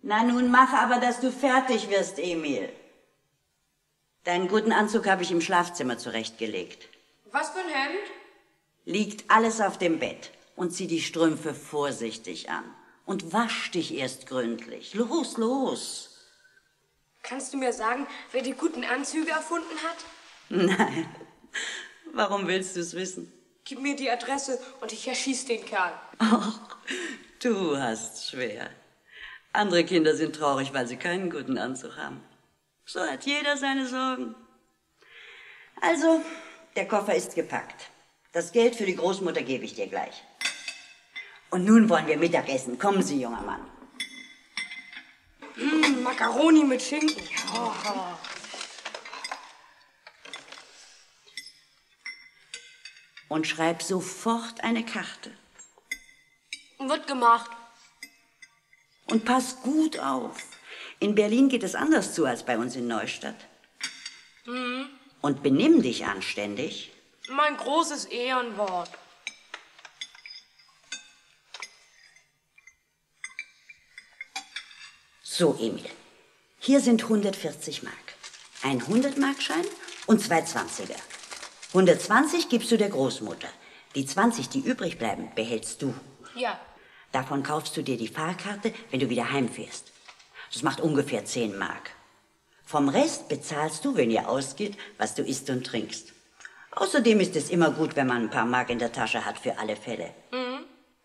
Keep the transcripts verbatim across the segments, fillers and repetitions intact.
Na nun mach aber, dass du fertig wirst, Emil. Deinen guten Anzug habe ich im Schlafzimmer zurechtgelegt. Was für ein Hemd? Liegt alles auf dem Bett. Und zieh die Strümpfe vorsichtig an. Und wasch dich erst gründlich. Los, los. Kannst du mir sagen, wer die guten Anzüge erfunden hat? Nein. Warum willst du es wissen? Gib mir die Adresse und ich erschieß den Kerl. Ach, du hast schwer. Andere Kinder sind traurig, weil sie keinen guten Anzug haben. So hat jeder seine Sorgen. Also, der Koffer ist gepackt. Das Geld für die Großmutter gebe ich dir gleich. Und nun wollen wir Mittagessen. Kommen Sie, junger Mann. Mmh, Macaroni mit Schinken. Oh. Und schreib sofort eine Karte. Wird gemacht. Und pass gut auf. In Berlin geht es anders zu als bei uns in Neustadt. Mhm. Und benimm dich anständig. Mein großes Ehrenwort. So, Emil. Hier sind hundertvierzig Mark. Ein hundert-Mark-Schein und zwei Zwanziger. hundertzwanzig gibst du der Großmutter. Die zwanzig, die übrig bleiben, behältst du. Ja. Davon kaufst du dir die Fahrkarte, wenn du wieder heimfährst. Das macht ungefähr zehn Mark. Vom Rest bezahlst du, wenn ihr ausgeht, was du isst und trinkst. Außerdem ist es immer gut, wenn man ein paar Mark in der Tasche hat für alle Fälle. Mhm.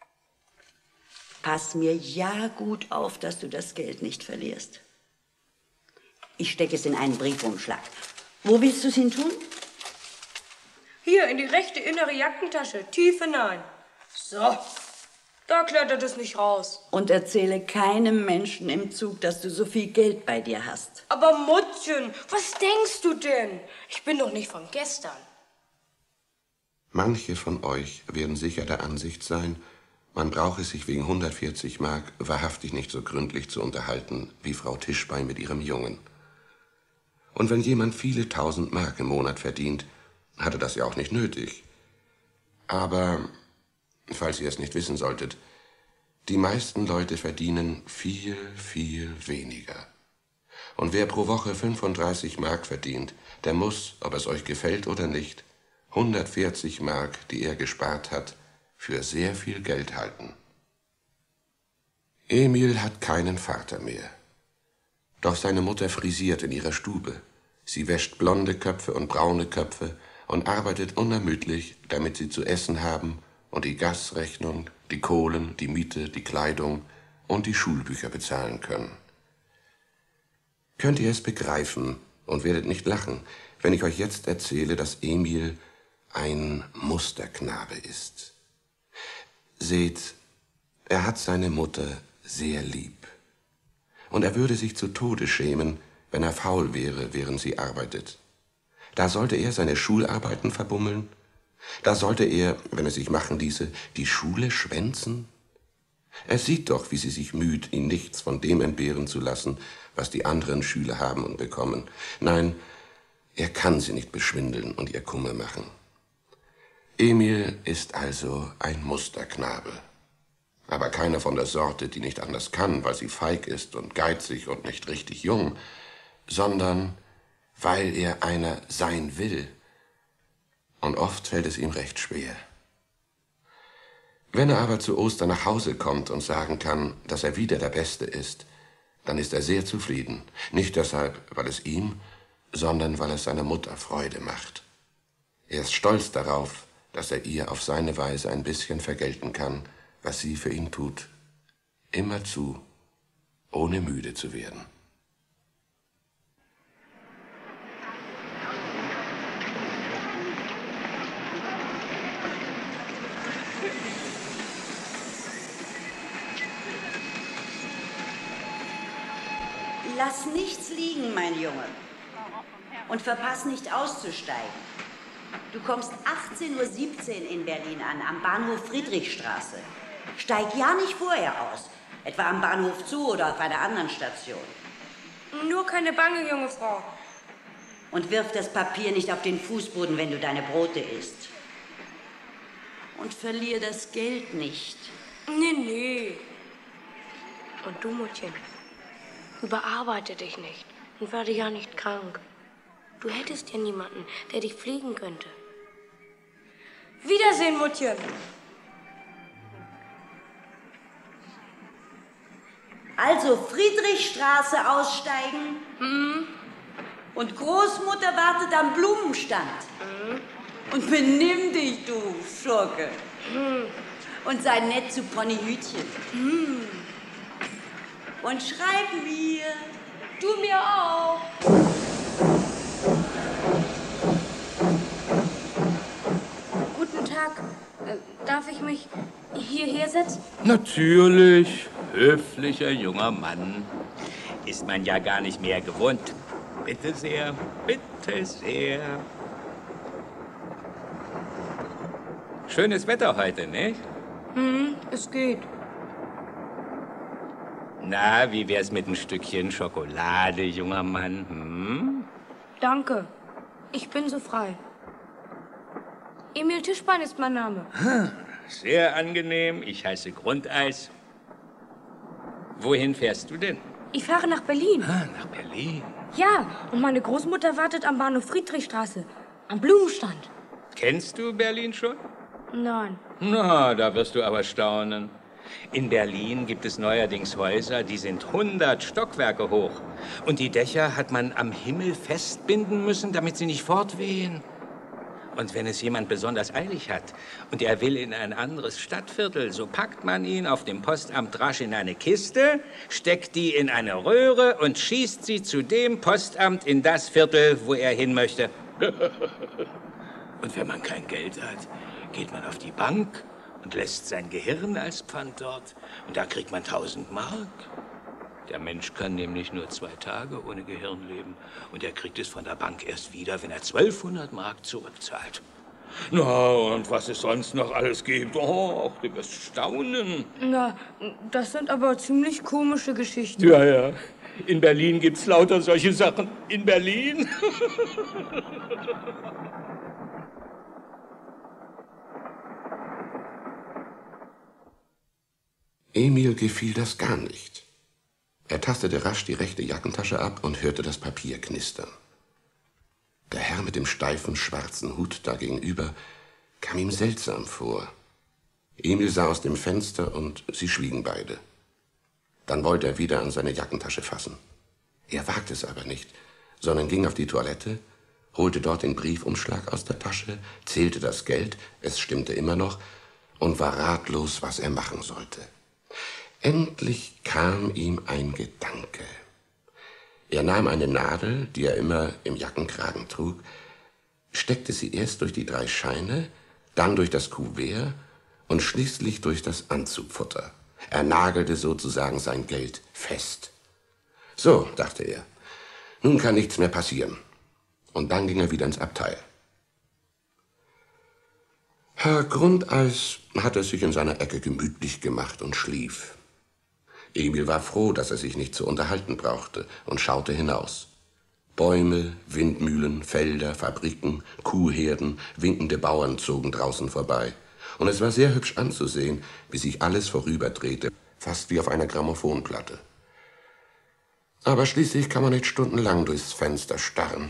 Pass mir ja gut auf, dass du das Geld nicht verlierst. Ich stecke es in einen Briefumschlag. Wo willst du es hin tun? Hier, in die rechte innere Jackentasche, tief hinein. So, da klettert es nicht raus. Und erzähle keinem Menschen im Zug, dass du so viel Geld bei dir hast. Aber Muttchen, was denkst du denn? Ich bin doch nicht von gestern. Manche von euch werden sicher der Ansicht sein, man brauche sich wegen hundertvierzig Mark wahrhaftig nicht so gründlich zu unterhalten wie Frau Tischbein mit ihrem Jungen. Und wenn jemand viele tausend Mark im Monat verdient, hat er das ja auch nicht nötig. Aber, falls ihr es nicht wissen solltet, die meisten Leute verdienen viel, viel weniger. Und wer pro Woche fünfunddreißig Mark verdient, der muss, ob es euch gefällt oder nicht, hundertvierzig Mark, die er gespart hat, für sehr viel Geld halten. Emil hat keinen Vater mehr. Doch seine Mutter frisiert in ihrer Stube. Sie wäscht blonde Köpfe und braune Köpfe und arbeitet unermüdlich, damit sie zu essen haben und die Gasrechnung, die Kohlen, die Miete, die Kleidung und die Schulbücher bezahlen können. Könnt ihr es begreifen und werdet nicht lachen, wenn ich euch jetzt erzähle, dass Emil ein Musterknabe ist? Seht, er hat seine Mutter sehr lieb. Und er würde sich zu Tode schämen, wenn er faul wäre, während sie arbeitet. Da sollte er seine Schularbeiten verbummeln. Da sollte er, wenn er sich machen ließe, die Schule schwänzen. Er sieht doch, wie sie sich müht, ihn nichts von dem entbehren zu lassen, was die anderen Schüler haben und bekommen. Nein, er kann sie nicht beschwindeln und ihr Kummer machen. Emil ist also ein Musterknabe. Aber keiner von der Sorte, die nicht anders kann, weil sie feig ist und geizig und nicht richtig jung, sondern weil er einer sein will. Und oft fällt es ihm recht schwer. Wenn er aber zu Ostern nach Hause kommt und sagen kann, dass er wieder der Beste ist, dann ist er sehr zufrieden. Nicht deshalb, weil es ihm, sondern weil es seiner Mutter Freude macht. Er ist stolz darauf, dass er ihr auf seine Weise ein bisschen vergelten kann, was sie für ihn tut. Immerzu, ohne müde zu werden. Lass nichts liegen, mein Junge. Und verpass nicht auszusteigen. Du kommst achtzehn Uhr siebzehn in Berlin an, am Bahnhof Friedrichstraße. Steig ja nicht vorher aus, etwa am Bahnhof Zoo oder auf einer anderen Station. Nur keine Bange, junge Frau. Und wirf das Papier nicht auf den Fußboden, wenn du deine Brote isst. Und verlier das Geld nicht. Nee, nee. Und du, Muttchen, Überarbeite dich nicht und werde ja nicht krank. Du hättest ja niemanden, der dich pflegen könnte. Wiedersehen, Muttchen. Also Friedrichstraße aussteigen. Mhm. Und Großmutter wartet am Blumenstand. Mhm. Und benimm dich, du Schurke. Mhm. Und sei nett zu Ponyhütchen. Mhm. Und schreib mir. Du mir auch. Guten Tag. Äh, darf ich mich hierher setzen? Natürlich. Höflicher junger Mann. Ist man ja gar nicht mehr gewohnt. Bitte sehr, bitte sehr. Schönes Wetter heute, nicht? Hm, es geht. Na, wie wär's mit ein Stückchen Schokolade, junger Mann? Hm? Danke. Ich bin so frei. Emil Tischbein ist mein Name. Sehr angenehm. Ich heiße Grundeis. Wohin fährst du denn? Ich fahre nach Berlin. Ah, nach Berlin. Ja, und meine Großmutter wartet am Bahnhof Friedrichstraße. Am Blumenstand. Kennst du Berlin schon? Nein. Na, da wirst du aber staunen. In Berlin gibt es neuerdings Häuser, die sind hundert Stockwerke hoch. Und die Dächer hat man am Himmel festbinden müssen, damit sie nicht fortwehen. Und wenn es jemand besonders eilig hat und er will in ein anderes Stadtviertel, so packt man ihn auf dem Postamt rasch in eine Kiste, steckt die in eine Röhre und schießt sie zu dem Postamt in das Viertel, wo er hin möchte. Und wenn man kein Geld hat, geht man auf die Bank und lässt sein Gehirn als Pfand dort. Und da kriegt man tausend Mark. Der Mensch kann nämlich nur zwei Tage ohne Gehirn leben. Und er kriegt es von der Bank erst wieder, wenn er zwölfhundert Mark zurückzahlt. Na, und was es sonst noch alles gibt. Oh, du wirst staunen. Na, das sind aber ziemlich komische Geschichten. Ja, ja. In Berlin gibt's lauter solche Sachen. In Berlin? Emil gefiel das gar nicht. Er tastete rasch die rechte Jackentasche ab und hörte das Papier knistern. Der Herr mit dem steifen, schwarzen Hut da gegenüber kam ihm seltsam vor. Emil sah aus dem Fenster und sie schwiegen beide. Dann wollte er wieder an seine Jackentasche fassen. Er wagte es aber nicht, sondern ging auf die Toilette, holte dort den Briefumschlag aus der Tasche, zählte das Geld, es stimmte immer noch, und war ratlos, was er machen sollte. Endlich kam ihm ein Gedanke. Er nahm eine Nadel, die er immer im Jackenkragen trug, steckte sie erst durch die drei Scheine, dann durch das Kuvert und schließlich durch das Anzugfutter. Er nagelte sozusagen sein Geld fest. So, dachte er, nun kann nichts mehr passieren. Und dann ging er wieder ins Abteil. Herr Grundeis hatte sich in seiner Ecke gemütlich gemacht und schlief. Emil war froh, dass er sich nicht zu unterhalten brauchte, und schaute hinaus. Bäume, Windmühlen, Felder, Fabriken, Kuhherden, winkende Bauern zogen draußen vorbei. Und es war sehr hübsch anzusehen, wie sich alles vorüberdrehte, fast wie auf einer Grammophonplatte. Aber schließlich kann man nicht stundenlang durchs Fenster starren.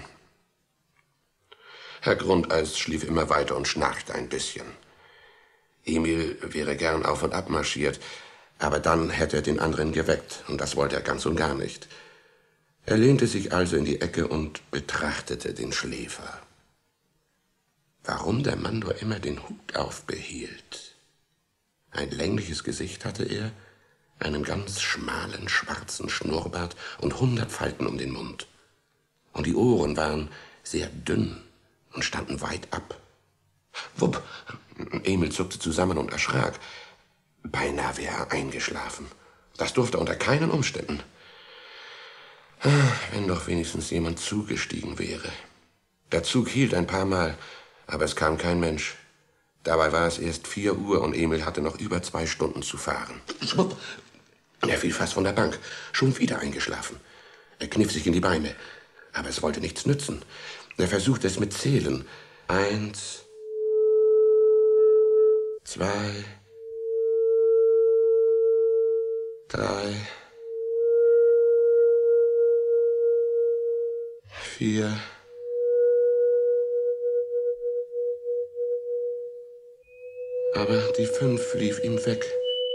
Herr Grundeis schlief immer weiter und schnarchte ein bisschen. Emil wäre gern auf und ab marschiert, aber dann hätte er den anderen geweckt, und das wollte er ganz und gar nicht. Er lehnte sich also in die Ecke und betrachtete den Schläfer. Warum der Mann nur immer den Hut aufbehielt? Ein längliches Gesicht hatte er, einen ganz schmalen, schwarzen Schnurrbart und hundert Falten um den Mund. Und die Ohren waren sehr dünn und standen weit ab. Wupp! Emil zuckte zusammen und erschrak. Beinahe wäre er eingeschlafen. Das durfte unter keinen Umständen. Wenn doch wenigstens jemand zugestiegen wäre. Der Zug hielt ein paar Mal, aber es kam kein Mensch. Dabei war es erst vier Uhr und Emil hatte noch über zwei Stunden zu fahren. Schwupp! Er fiel fast von der Bank, schon wieder eingeschlafen. Er kniff sich in die Beine, aber es wollte nichts nützen. Er versuchte es mit Zählen. Eins, zwei, drei, vier. Aber die fünf lief ihm weg.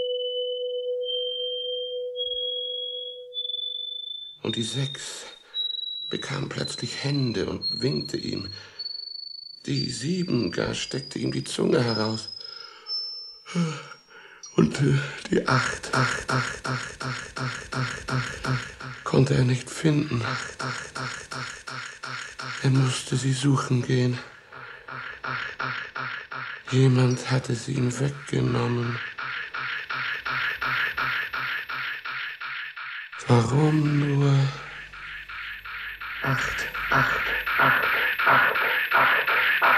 Und die sechs bekam plötzlich Hände und winkte ihm. Die sieben gar steckte ihm die Zunge heraus. Und äh, die acht, acht, acht, acht, acht, acht, acht, acht, acht, konnte er nicht finden. Acht, acht, acht, acht, acht, acht, acht. Er musste sie suchen gehen. Jemand hatte sie ihm weggenommen. Warum nur? Acht, acht, acht, acht, acht,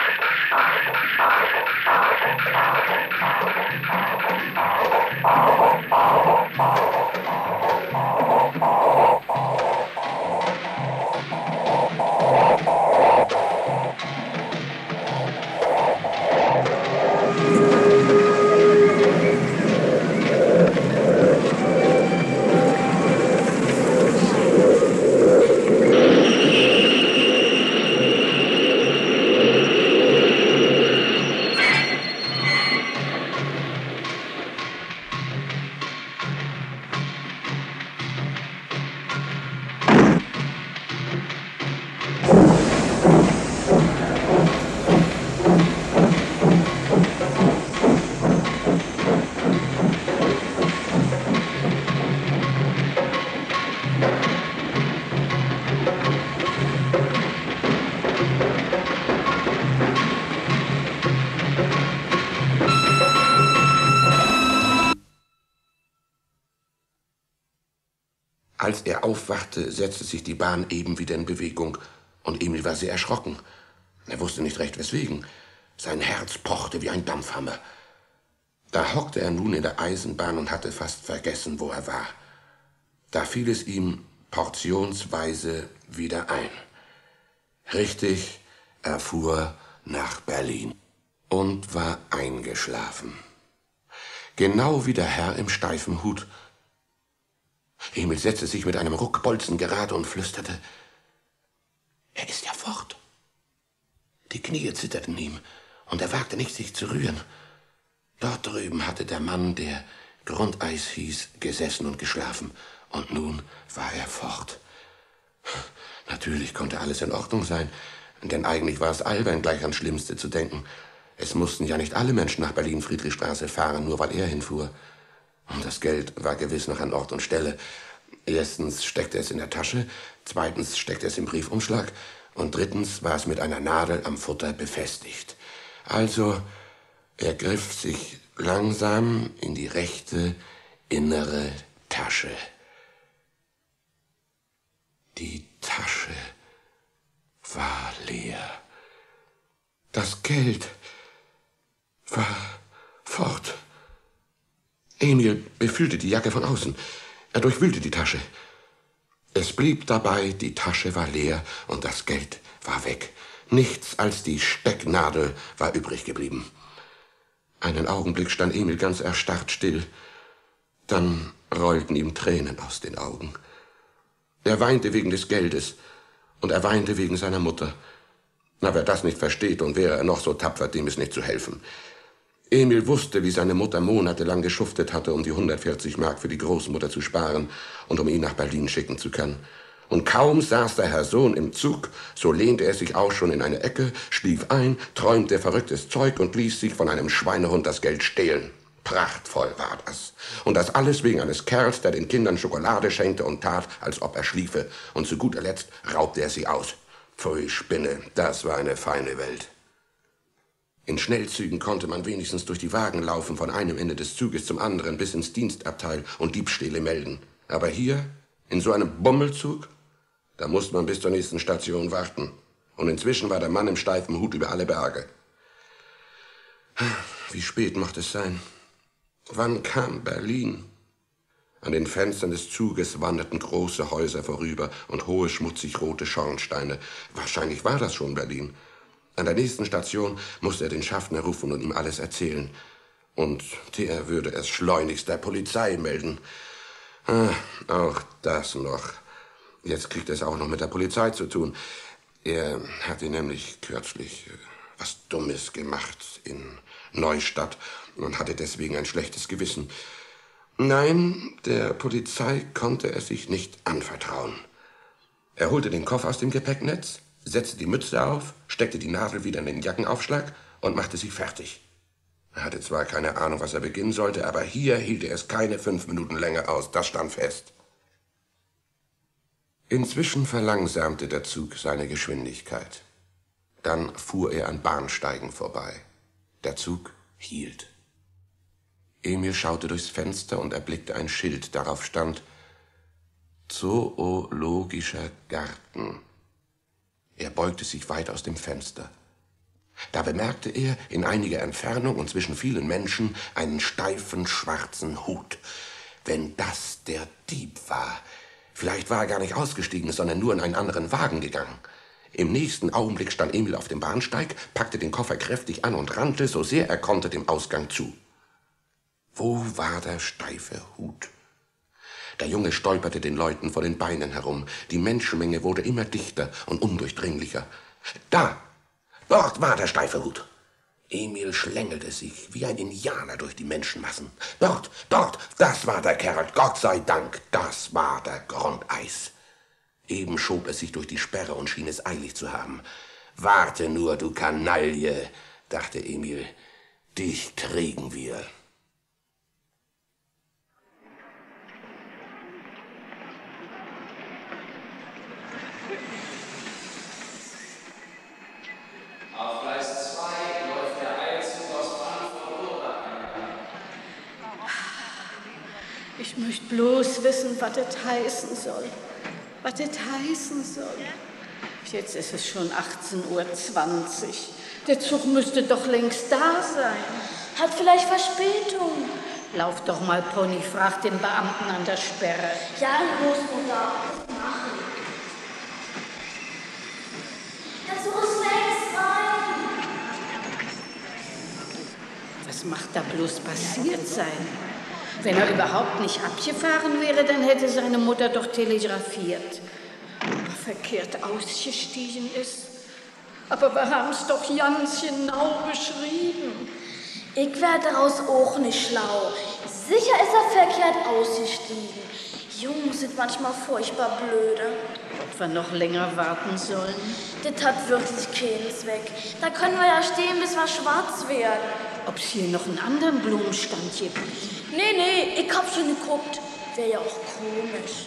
Als er aufwachte, setzte sich die Bahn eben wieder in Bewegung, und Emil war sehr erschrocken. Er wusste nicht recht, weswegen. Sein Herz pochte wie ein Dampfhammer. Da hockte er nun in der Eisenbahn und hatte fast vergessen, wo er war. Da fiel es ihm portionsweise wieder ein. Richtig, er fuhr nach Berlin und war eingeschlafen. Genau wie der Herr im steifen Hut. Emil setzte sich mit einem Ruck bolzengerade und flüsterte: Er ist ja fort. Die Knie zitterten ihm, und er wagte nicht, sich zu rühren. Dort drüben hatte der Mann, der Grundeis hieß, gesessen und geschlafen, und nun war er fort. Natürlich konnte alles in Ordnung sein, denn eigentlich war es albern, gleich ans Schlimmste zu denken. Es mussten ja nicht alle Menschen nach Berlin-Friedrichstraße fahren, nur weil er hinfuhr. Und das Geld war gewiss noch an Ort und Stelle. Erstens steckte es in der Tasche, zweitens steckte es im Briefumschlag und drittens war es mit einer Nadel am Futter befestigt. Also, er griff sich langsam in die rechte innere Tasche. Die Tasche war leer. Das Geld war fort. Emil befühlte die Jacke von außen. Er durchwühlte die Tasche. Es blieb dabei, die Tasche war leer und das Geld war weg. Nichts als die Stecknadel war übrig geblieben. Einen Augenblick stand Emil ganz erstarrt still. Dann rollten ihm Tränen aus den Augen. Er weinte wegen des Geldes und er weinte wegen seiner Mutter. Na, wer das nicht versteht und wäre er noch so tapfer, dem ist nicht zu helfen. Emil wusste, wie seine Mutter monatelang geschuftet hatte, um die hundertvierzig Mark für die Großmutter zu sparen und um ihn nach Berlin schicken zu können. Und kaum saß der Herr Sohn im Zug, so lehnte er sich auch schon in eine Ecke, schlief ein, träumte verrücktes Zeug und ließ sich von einem Schweinehund das Geld stehlen. Prachtvoll war das. Und das alles wegen eines Kerls, der den Kindern Schokolade schenkte und tat, als ob er schliefe. Und zu guter Letzt raubte er sie aus. Pfui, Spinne, das war eine feine Welt. In Schnellzügen konnte man wenigstens durch die Wagen laufen, von einem Ende des Zuges zum anderen bis ins Dienstabteil und Diebstähle melden. Aber hier, in so einem Bummelzug, da musste man bis zur nächsten Station warten. Und inzwischen war der Mann im steifen Hut über alle Berge. Wie spät mochte es sein? Wann kam Berlin? An den Fenstern des Zuges wanderten große Häuser vorüber und hohe, schmutzig rote Schornsteine. Wahrscheinlich war das schon Berlin. An der nächsten Station musste er den Schaffner rufen und ihm alles erzählen. Und der würde es schleunigst der Polizei melden. Ah, auch das noch. Jetzt kriegt er es auch noch mit der Polizei zu tun. Er hatte nämlich kürzlich äh, was Dummes gemacht in Neustadt und hatte deswegen ein schlechtes Gewissen. Nein, der Polizei konnte er sich nicht anvertrauen. Er holte den Koffer aus dem Gepäcknetz, setzte die Mütze auf, steckte die Nadel wieder in den Jackenaufschlag und machte sich fertig. Er hatte zwar keine Ahnung, was er beginnen sollte, aber hier hielt er es keine fünf Minuten länger aus, das stand fest. Inzwischen verlangsamte der Zug seine Geschwindigkeit. Dann fuhr er an Bahnsteigen vorbei. Der Zug hielt. Emil schaute durchs Fenster und erblickte ein Schild. Darauf stand Zoologischer Garten. Er beugte sich weit aus dem Fenster. Da bemerkte er in einiger Entfernung und zwischen vielen Menschen einen steifen, schwarzen Hut. Wenn das der Dieb war, vielleicht war er gar nicht ausgestiegen, sondern nur in einen anderen Wagen gegangen. Im nächsten Augenblick stand Emil auf dem Bahnsteig, packte den Koffer kräftig an und rannte, so sehr er konnte, dem Ausgang zu. Wo war der steife Hut? Der Junge stolperte den Leuten vor den Beinen herum. Die Menschenmenge wurde immer dichter und undurchdringlicher. Da! Dort war der steife Hut. Emil schlängelte sich wie ein Indianer durch die Menschenmassen. Dort, dort, das war der Kerl, Gott sei Dank, das war der Grundeis. Eben schob er sich durch die Sperre und schien es eilig zu haben. Warte nur, du Kanaille, dachte Emil, dich kriegen wir. Auf Gleis zwei läuft der Eilzug aus Frankfurt. Ich möchte bloß wissen, was das heißen soll. Was das heißen soll. Jetzt ist es schon achtzehn Uhr zwanzig. Der Zug müsste doch längst da sein. Hat vielleicht Verspätung. Lauf doch mal, Pony, frag den Beamten an der Sperre. Ja, Großmutter. Machen. Der Zug ist längst rein. Was macht da bloß passiert sein? Wenn er überhaupt nicht abgefahren wäre, dann hätte seine Mutter doch telegrafiert. Ob er verkehrt ausgestiegen ist. Aber wir haben es doch ganz genau beschrieben. Ich werde daraus auch nicht schlau. Sicher ist er verkehrt ausgestiegen. Jungs sind manchmal furchtbar blöde. Ob wir noch länger warten sollen? Das hat wirklich keinen Zweck. Da können wir ja stehen, bis wir schwarz werden. Ob es hier noch einen anderen Blumenstand gibt? Nee, nee, ich hab schon geguckt. Wäre ja auch komisch.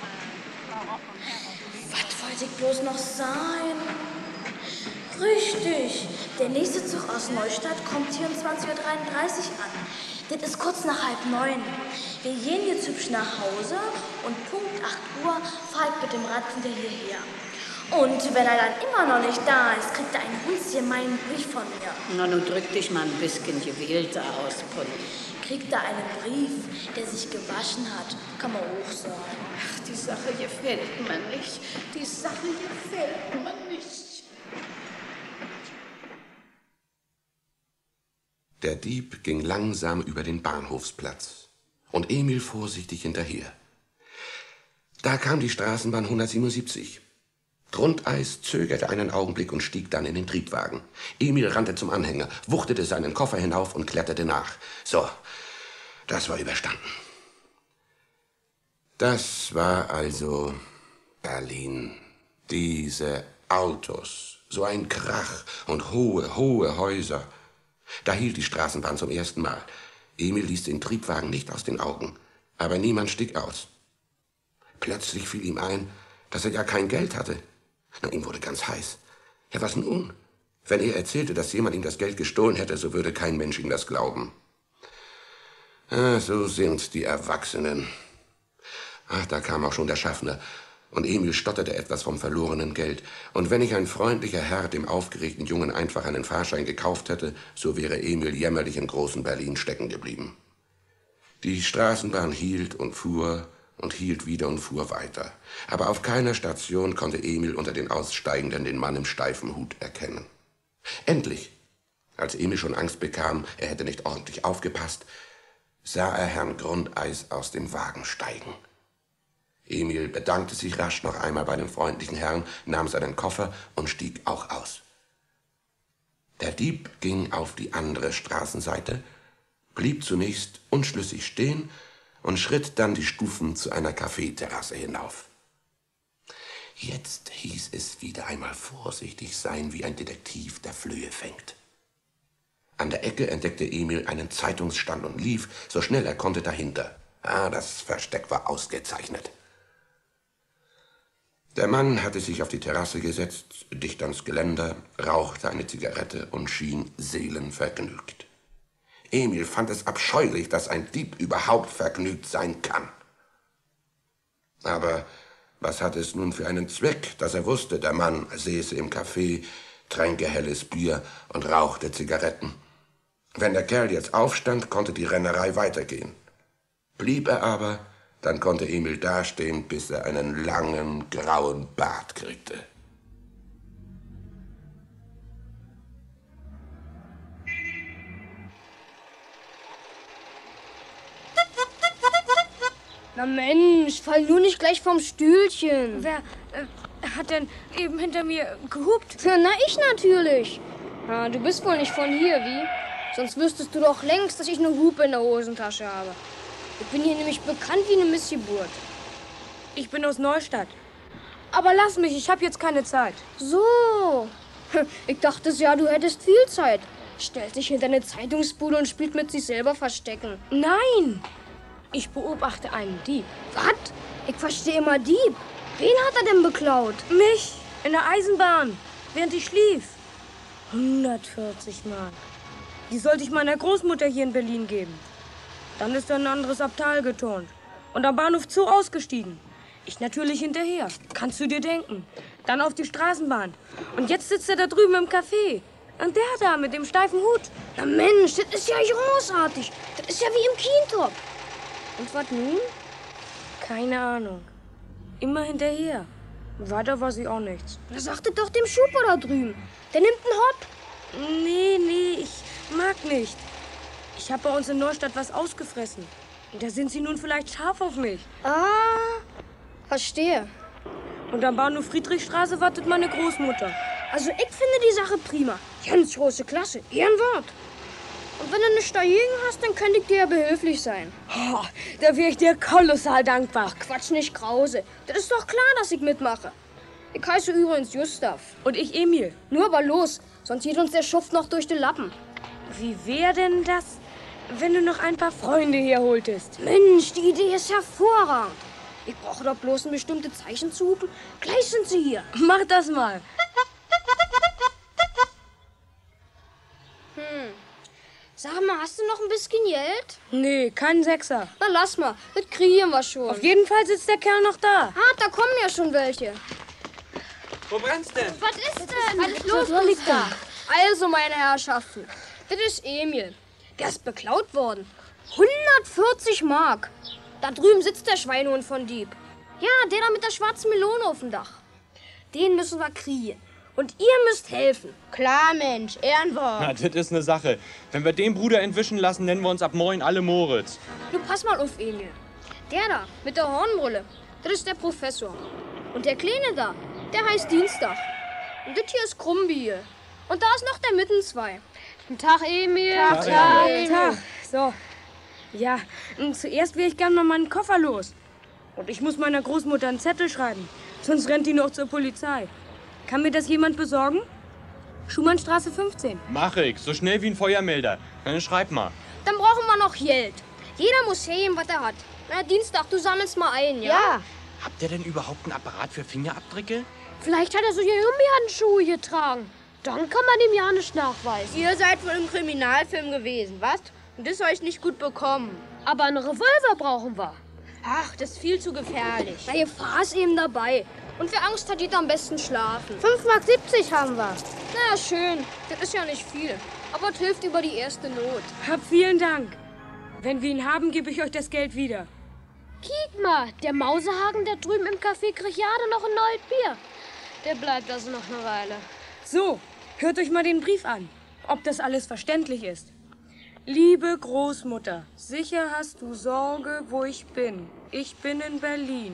Was wollte ich bloß noch sein? Richtig. Der nächste Zug aus Neustadt kommt vierundzwanzig Uhr dreiunddreißig an. Das ist kurz nach halb neun. Wir gehen jetzt hübsch nach Hause und Punkt acht Uhr fahr ich mit dem Rad wieder hierher. Und wenn er dann immer noch nicht da ist, kriegt er einen hundsgemeinen Brief von mir. Na, nun drück dich mal ein bisschen gewählter aus, Polly. Kriegt er einen Brief, der sich gewaschen hat, kann man auch sagen. Ach, die Sache gefällt mir nicht. Die Sache gefällt mir nicht. Der Dieb ging langsam über den Bahnhofsplatz und Emil vorsichtig hinterher. Da kam die Straßenbahn hundertsiebenundsiebzig. Grundeis zögerte einen Augenblick und stieg dann in den Triebwagen. Emil rannte zum Anhänger, wuchtete seinen Koffer hinauf und kletterte nach. So, das war überstanden. Das war also Berlin. Diese Autos, so ein Krach und hohe, hohe Häuser. Da hielt die Straßenbahn zum ersten Mal. Emil ließ den Triebwagen nicht aus den Augen, aber niemand stieg aus. Plötzlich fiel ihm ein, dass er gar kein Geld hatte. Na, ihm wurde ganz heiß. Ja, was nun? Wenn er erzählte, dass jemand ihm das Geld gestohlen hätte, so würde kein Mensch ihm das glauben. Ah, so sind die Erwachsenen. Ach, da kam auch schon der Schaffner. Und Emil stotterte etwas vom verlorenen Geld. Und wenn ich ein freundlicher Herr dem aufgeregten Jungen einfach einen Fahrschein gekauft hätte, so wäre Emil jämmerlich in großen Berlin stecken geblieben. Die Straßenbahn hielt und fuhr und hielt wieder und fuhr weiter. Aber auf keiner Station konnte Emil unter den Aussteigenden den Mann im steifen Hut erkennen. Endlich, als Emil schon Angst bekam, er hätte nicht ordentlich aufgepasst, sah er Herrn Grundeis aus dem Wagen steigen. Emil bedankte sich rasch noch einmal bei dem freundlichen Herrn, nahm seinen Koffer und stieg auch aus. Der Dieb ging auf die andere Straßenseite, blieb zunächst unschlüssig stehen und schritt dann die Stufen zu einer Kaffeeterrasse hinauf. Jetzt hieß es wieder einmal vorsichtig sein, wie ein Detektiv, der Flöhe fängt. An der Ecke entdeckte Emil einen Zeitungsstand und lief, so schnell er konnte, dahinter. Ah, das Versteck war ausgezeichnet. Der Mann hatte sich auf die Terrasse gesetzt, dicht ans Geländer, rauchte eine Zigarette und schien seelenvergnügt. Emil fand es abscheulich, dass ein Dieb überhaupt vergnügt sein kann. Aber was hatte es nun für einen Zweck, dass er wusste, der Mann säße im Café, tränke helles Bier und rauchte Zigaretten? Wenn der Kerl jetzt aufstand, konnte die Rennerei weitergehen. Blieb er aber, dann konnte Emil dastehen, bis er einen langen, grauen Bart kriegte. Na Mensch, fall nur nicht gleich vom Stühlchen. Wer äh, hat denn eben hinter mir gehupt? Na, ich natürlich. Na, du bist wohl nicht von hier, wie? Sonst wüsstest du doch längst, dass ich eine Hupe in der Hosentasche habe. Ich bin hier nämlich bekannt wie eine Missgeburt. Ich bin aus Neustadt. Aber lass mich, ich habe jetzt keine Zeit. So. Ich dachte ja, du hättest viel Zeit. Stellt sich hinter eine Zeitungsbude und spielt mit sich selber Verstecken. Nein. Ich beobachte einen Dieb. Was? Ich verstehe immer Dieb. Wen hat er denn beklaut? Mich. In der Eisenbahn. Während ich schlief. hundertvierzig Mark. Die sollte ich meiner Großmutter hier in Berlin geben. Dann ist er in ein anderes Abteil geturnt. Und am Bahnhof Zoo ausgestiegen. Ich natürlich hinterher. Kannst du dir denken. Dann auf die Straßenbahn. Und jetzt sitzt er da drüben im Café. Und der da mit dem steifen Hut. Na Mensch, das ist ja großartig. Das ist ja wie im Kientop. Und was nun? Keine Ahnung. Immer hinterher. Weiter weiß ich auch nichts. Na, sagte doch dem Schupo da drüben. Der nimmt einen Hopp. Nee, nee, ich mag nicht. Ich habe bei uns in Neustadt was ausgefressen. Und da sind sie nun vielleicht scharf auf mich. Ah, verstehe. Und am Bahnhof Friedrichstraße wartet meine Großmutter. Also ich finde die Sache prima. Ganz große Klasse. Ehrenwort. Und wenn du nichts dagegen hast, dann könnte ich dir ja behilflich sein. Oh, da wäre ich dir kolossal dankbar. Ach, Quatsch nicht, Krause. Das ist doch klar, dass ich mitmache. Ich heiße übrigens Gustav. Und ich Emil. Nur aber los, sonst geht uns der Schuft noch durch den Lappen. Wie wäre denn das, wenn du noch ein paar Freunde herholtest? Mensch, die Idee ist hervorragend. Ich brauche doch bloß ein bestimmtes Zeichen zu hupen. Gleich sind sie hier. Mach das mal. Hm. Sag mal, hast du noch ein bisschen Geld? Nee, kein Sechser. Na lass mal, das kriegen wir schon. Auf jeden Fall sitzt der Kerl noch da. Ah, da kommen ja schon welche. Wo brennt's denn? Was ist denn? Was ist los, Gustav? Also, meine Herrschaften, das ist Emil. Der ist beklaut worden. hundertvierzig Mark. Da drüben sitzt der Schweinehund von Dieb. Ja, der da mit der schwarzen Melone auf dem Dach. Den müssen wir kriegen. Und ihr müsst helfen. Klar, Mensch, Ehrenwort. Na, das ist eine Sache. Wenn wir den Bruder entwischen lassen, nennen wir uns ab morgen alle Moritz. Du pass mal auf, Emil. Der da, mit der Hornbrille, das ist der Professor. Und der Kleine da, der heißt Dienstag. Und das hier ist Krumbi. Und da ist noch der Mittenzwei. Guten Tag, Emil. Tag, Tag, Emil. Tag. So. Ja, und zuerst will ich gern mal meinen Koffer los. Und ich muss meiner Großmutter einen Zettel schreiben. Sonst rennt die noch zur Polizei. Kann mir das jemand besorgen? Schumannstraße fünfzehn. Mach ich, so schnell wie ein Feuermelder. Dann schreib mal. Dann brauchen wir noch Geld. Jeder muss hergeben, was er hat. Na, Dienstag, du sammelst mal ein, ja? Ja. Habt ihr denn überhaupt einen Apparat für Fingerabdrücke? Vielleicht hat er so Himbeerenschuhe getragen. Dann kann man dem ja nicht nachweisen. Ihr seid wohl im Kriminalfilm gewesen, was? Und das euch nicht gut bekommen. Aber einen Revolver brauchen wir. Ach, das ist viel zu gefährlich. Na, ihr Fahr's eben dabei. Und wer Angst hat, geht am besten schlafen. fünf Mark siebzig haben wir. Na ja, schön. Das ist ja nicht viel. Aber es hilft über die erste Not. Hab vielen Dank. Wenn wir ihn haben, gebe ich euch das Geld wieder. Kiek mal, der Mausehagen, der drüben im Café kriegt gerade noch ein neues Bier. Der bleibt also noch eine Weile. So, hört euch mal den Brief an, ob das alles verständlich ist. Liebe Großmutter, sicher hast du Sorge, wo ich bin. Ich bin in Berlin.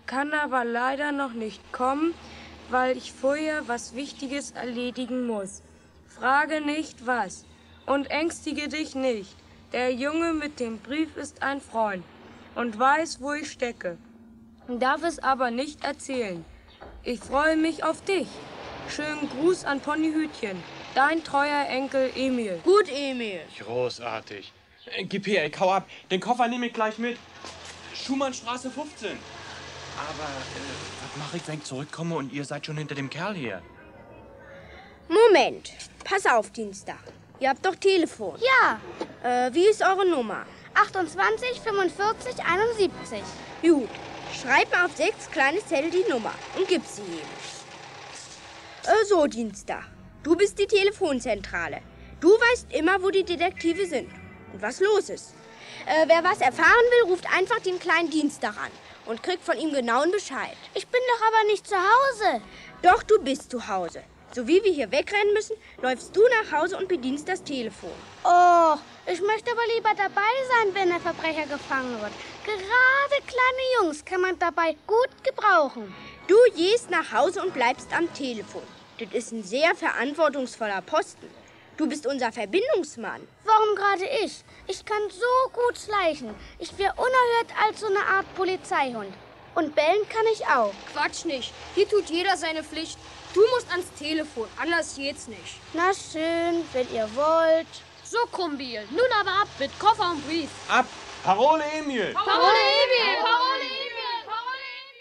kann aber leider noch nicht kommen, weil ich vorher was Wichtiges erledigen muss. Frage nicht, was. Und ängstige dich nicht. Der Junge mit dem Brief ist ein Freund und weiß, wo ich stecke. Darf es aber nicht erzählen. Ich freue mich auf dich. Schönen Gruß an Ponyhütchen. Dein treuer Enkel Emil. Gut, Emil. Großartig. Äh, gib her, ich hau ab. Den Koffer nehme ich gleich mit. Schumannstraße fünfzehn. Aber äh, was mache ich, wenn ich zurückkomme und ihr seid schon hinter dem Kerl her? Moment. Pass auf, Dienstag. Ihr habt doch Telefon. Ja. Äh, wie ist eure Nummer? achtundzwanzig fünfundvierzig einundsiebzig. Gut. Schreib mal auf sechs kleine Zettel die Nummer und gib sie ihm. Äh, so, Dienstag. Du bist die Telefonzentrale. Du weißt immer, wo die Detektive sind und was los ist. Äh, wer was erfahren will, ruft einfach den kleinen Dienstag an und kriegt von ihm genauen Bescheid. Ich bin doch aber nicht zu Hause. Doch, du bist zu Hause. So wie wir hier wegrennen müssen, läufst du nach Hause und bedienst das Telefon. Oh, ich möchte aber lieber dabei sein, wenn der Verbrecher gefangen wird. Gerade kleine Jungs kann man dabei gut gebrauchen. Du gehst nach Hause und bleibst am Telefon. Das ist ein sehr verantwortungsvoller Posten. Du bist unser Verbindungsmann. Warum gerade ich? Ich kann so gut schleichen. Ich wäre unerhört als so eine Art Polizeihund. Und bellen kann ich auch. Quatsch nicht. Hier tut jeder seine Pflicht. Du musst ans Telefon, anders geht's nicht. Na schön, wenn ihr wollt. So, Krumbiel, nun aber ab mit Koffer und Brief. Ab! Parole Emil! Parole Emil! Parole Emil! Parole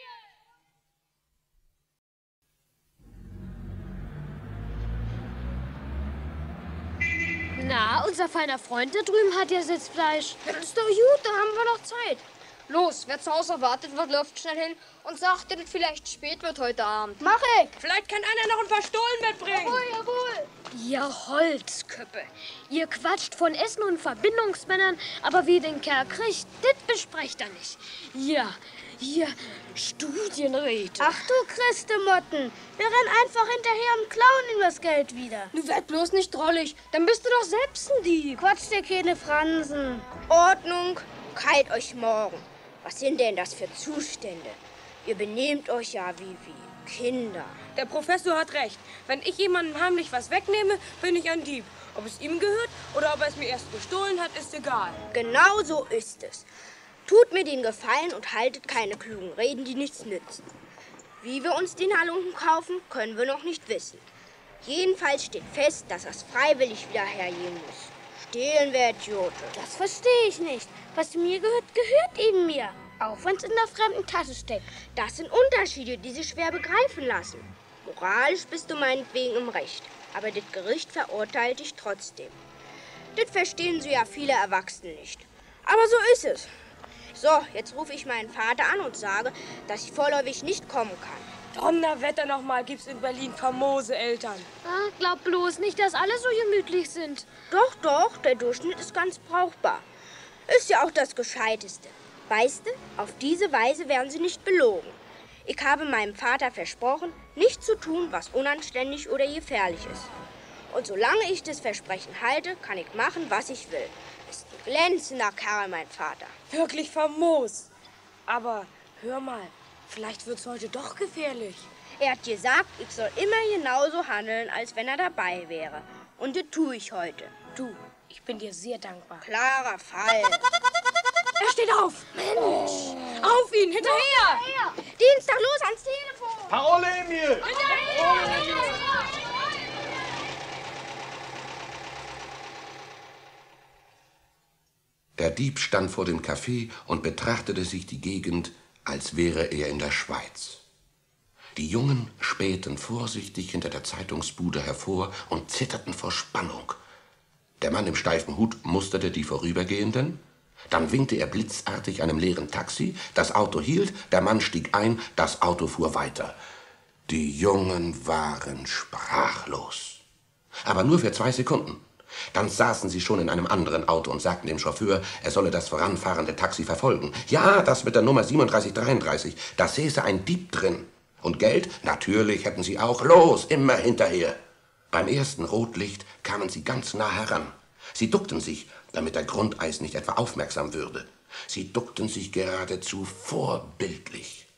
Emil! Na, unser feiner Freund da drüben hat ja Sitzfleisch. Das ist doch gut, da haben wir noch Zeit. Los, wer zu Hause wartet wird, läuft schnell hin und sagt, dass es vielleicht spät wird heute Abend. Mach ich! Vielleicht kann einer noch ein paar Stullen mitbringen. Jawohl, jawohl. Ihr Holzköppe. Ihr quatscht von Essen und Verbindungsmännern, aber wie den Kerl kriegt, das besprecht er nicht. Ja, ihr Studienräte. Ach du Christe Motten, wir rennen einfach hinterher und klauen ihm das Geld wieder. Du werd bloß nicht drollig, dann bist du doch selbst ein Dieb. Quatsch dir keine Fransen. Ordnung, keilt euch morgen. Was sind denn das für Zustände? Ihr benehmt euch ja wie, wie Kinder. Der Professor hat recht. Wenn ich jemandem heimlich was wegnehme, bin ich ein Dieb. Ob es ihm gehört oder ob er es mir erst gestohlen hat, ist egal. Genau so ist es. Tut mir den Gefallen und haltet keine klugen Reden, die nichts nützen. Wie wir uns den Halunken kaufen, können wir noch nicht wissen. Jedenfalls steht fest, dass er es freiwillig wieder hergeben muss. Stehlen wir Idiote. Das verstehe ich nicht. Was mir gehört, gehört eben mir. Auch wenn es in der fremden Tasche steckt. Das sind Unterschiede, die sich schwer begreifen lassen. Moralisch bist du meinetwegen im Recht, aber das Gericht verurteilt dich trotzdem. Das verstehen so ja viele Erwachsene nicht. Aber so ist es. So, jetzt rufe ich meinen Vater an und sage, dass ich vorläufig nicht kommen kann. Donnerwetter nochmal, gibt's in Berlin famose Eltern. Ah, glaub bloß nicht, dass alle so gemütlich sind. Doch, doch, der Durchschnitt ist ganz brauchbar. Ist ja auch das Gescheiteste. Weißt du, auf diese Weise werden sie nicht belogen. Ich habe meinem Vater versprochen, nicht zu tun, was unanständig oder gefährlich ist. Und solange ich das Versprechen halte, kann ich machen, was ich will. Ist ein glänzender Kerl, mein Vater. Wirklich famos. Aber hör mal, vielleicht wird's heute doch gefährlich. Er hat gesagt, ich soll immer genauso handeln, als wenn er dabei wäre. Und das tue ich heute. Du, ich bin dir sehr dankbar. Klarer Fall. Er steht auf. Mensch. Oh. Auf ihn, hinterher. hinterher. Dienstag, los ans Telefon. Parole Emil. Hinterher. Der Dieb stand vor dem Café und betrachtete sich die Gegend, als wäre er in der Schweiz. Die Jungen spähten vorsichtig hinter der Zeitungsbude hervor und zitterten vor Spannung. Der Mann im steifen Hut musterte die Vorübergehenden. Dann winkte er blitzartig einem leeren Taxi. Das Auto hielt, der Mann stieg ein, das Auto fuhr weiter. Die Jungen waren sprachlos. Aber nur für zwei Sekunden. Dann saßen sie schon in einem anderen Auto und sagten dem Chauffeur, er solle das voranfahrende Taxi verfolgen. Ja, das mit der Nummer siebenunddreißig dreiunddreißig, da säße ein Dieb drin. Und Geld? Natürlich hätten sie auch. Los, immer hinterher. Beim ersten Rotlicht kamen sie ganz nah heran. Sie duckten sich, damit der Grundeis nicht etwa aufmerksam würde. Sie duckten sich geradezu vorbildlich. Der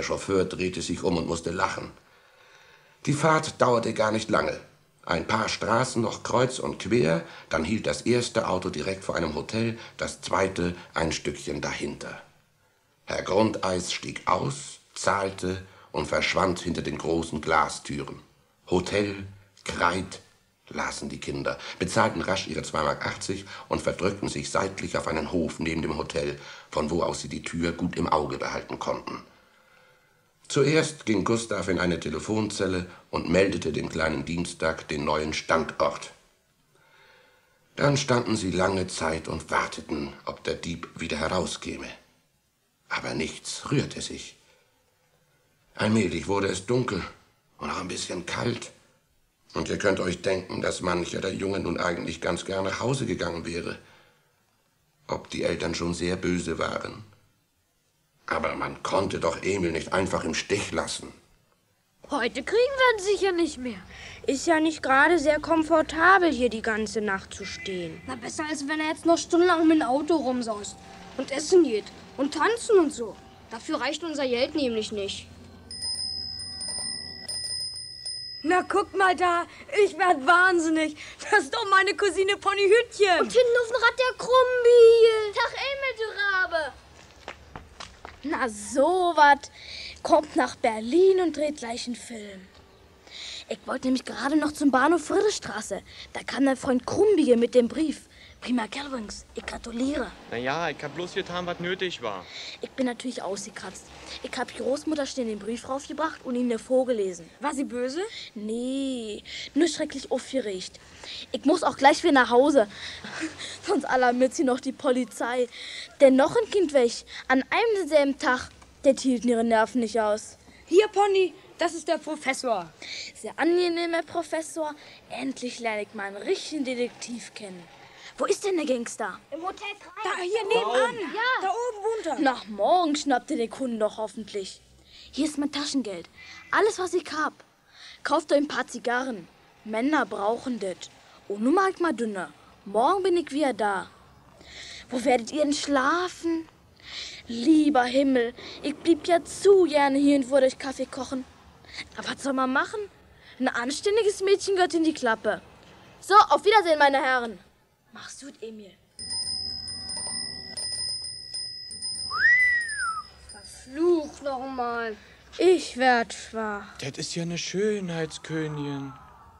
Der Chauffeur drehte sich um und musste lachen. Die Fahrt dauerte gar nicht lange. Ein paar Straßen noch kreuz und quer, dann hielt das erste Auto direkt vor einem Hotel, das zweite ein Stückchen dahinter. Herr Grundeis stieg aus, zahlte und verschwand hinter den großen Glastüren. Hotel, Kreit, lasen die Kinder, bezahlten rasch ihre zwei Mark achtzig und verdrückten sich seitlich auf einen Hof neben dem Hotel, von wo aus sie die Tür gut im Auge behalten konnten. Zuerst ging Gustav in eine Telefonzelle und meldete dem kleinen Dienstag den neuen Standort. Dann standen sie lange Zeit und warteten, ob der Dieb wieder herauskäme. Aber nichts rührte sich. Allmählich wurde es dunkel und auch ein bisschen kalt. Und ihr könnt euch denken, dass mancher der Junge nun eigentlich ganz gern nach Hause gegangen wäre. Ob die Eltern schon sehr böse waren. Aber man konnte doch Emil nicht einfach im Stich lassen. Heute kriegen wir ihn sicher nicht mehr. Ist ja nicht gerade sehr komfortabel, hier die ganze Nacht zu stehen. Na, besser als wenn er jetzt noch stundenlang mit dem Auto rumsaust und essen geht und tanzen und so. Dafür reicht unser Geld nämlich nicht. Na, guck mal da. Ich werd wahnsinnig. Das ist doch meine Cousine Ponyhütchen. Und hinten auf dem Rad der Krumbi. Tag, Emil, du Rabe. Na, so was. Kommt nach Berlin und dreht gleich einen Film. Ich wollte nämlich gerade noch zum Bahnhof Friedrichstraße. Da kam dein Freund Krumbige mit dem Brief. Prima Kerlwings, ich gratuliere. Na ja, ich hab bloß getan, was nötig war. Ich bin natürlich ausgekratzt. Ich hab Großmutter stehen den Brief raufgebracht und ihm ne vorgelesen. War sie böse? Nee, nur schrecklich aufgeregt. Ich muss auch gleich wieder nach Hause. Sonst alarmiert sie noch die Polizei. Denn noch ein Kind weg, an einem selben Tag, der hielten ihre Nerven nicht aus. Hier, Pony, das ist der Professor. Sehr angenehm, Herr Professor. Endlich lerne ich mal einen richtigen Detektiv kennen. Wo ist denn der Gangster? Im Hotel Kreis. Da, hier nebenan. Ja. Da oben wohnt er. Nach morgen schnappt ihr den Kunden doch hoffentlich. Hier ist mein Taschengeld. Alles, was ich hab. Kauft euch ein paar Zigarren. Männer brauchen das. Und nun mag ich mal dünner. Morgen bin ich wieder da. Wo werdet ihr denn schlafen? Lieber Himmel, ich blieb ja zu gerne hier und würde euch Kaffee kochen. Aber was soll man machen? Ein anständiges Mädchen gehört in die Klappe. So, auf Wiedersehen, meine Herren. Mach's gut, Emil. Verflucht noch mal. Ich werd schwach. Das ist ja eine Schönheitskönigin.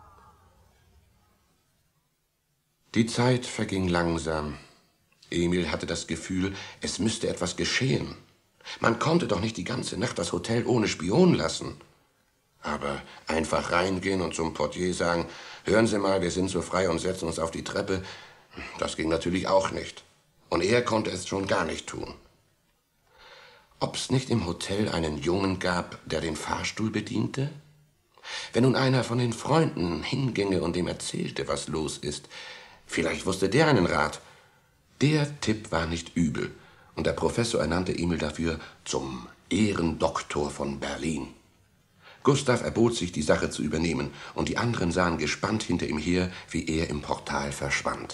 Die Zeit verging langsam. Emil hatte das Gefühl, es müsste etwas geschehen. Man konnte doch nicht die ganze Nacht das Hotel ohne Spion lassen. Aber einfach reingehen und zum Portier sagen, hören Sie mal, wir sind so frei und setzen uns auf die Treppe, das ging natürlich auch nicht. Und er konnte es schon gar nicht tun. Ob's nicht im Hotel einen Jungen gab, der den Fahrstuhl bediente? Wenn nun einer von den Freunden hinginge und ihm erzählte, was los ist, vielleicht wusste der einen Rat. Der Tipp war nicht übel, und der Professor ernannte Emil dafür zum Ehrendoktor von Berlin. Gustav erbot sich, die Sache zu übernehmen, und die anderen sahen gespannt hinter ihm her, wie er im Portal verschwand.